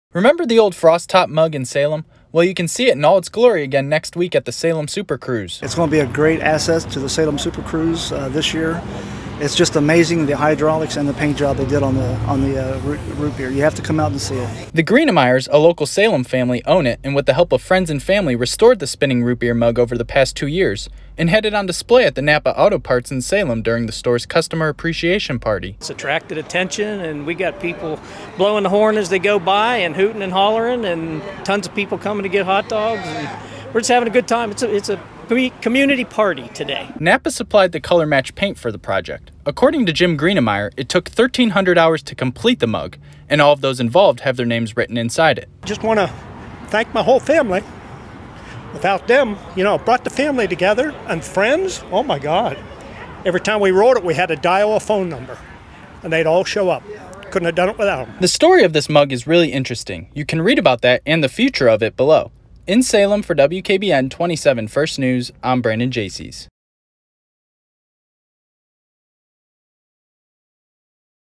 Remember the old frost top mug in Salem? Well, you can see it in all its glory again next week at the Salem Super Cruise. It's going to be a great asset to the Salem Super Cruise this year. It's just amazing, the hydraulics and the paint job they did on the root beer. You have to come out and see it. The Greenamyers, a local Salem family, own it, and with the help of friends and family restored the spinning root beer mug over the past 2 years and had it on display at the NAPA Auto Parts in Salem during the store's customer appreciation party. It's attracted attention, and we got people blowing the horn as they go by and hooting and hollering, and tons of people coming to get hot dogs, and we're just having a good time. It's a community party today. NAPA supplied the color match paint for the project. According to Jim Greenameyer, it took 1,300 hours to complete the mug, and all of those involved have their names written inside it. Just want to thank my whole family. Without them, it brought the family together, and friends, oh my God. Every time we wrote it, we had to dial a phone number, and they'd all show up. Couldn't have done it without them. The story of this mug is really interesting. You can read about that and the future of it below. In Salem for WKBN 27 First News, I'm Brandon Jaycees.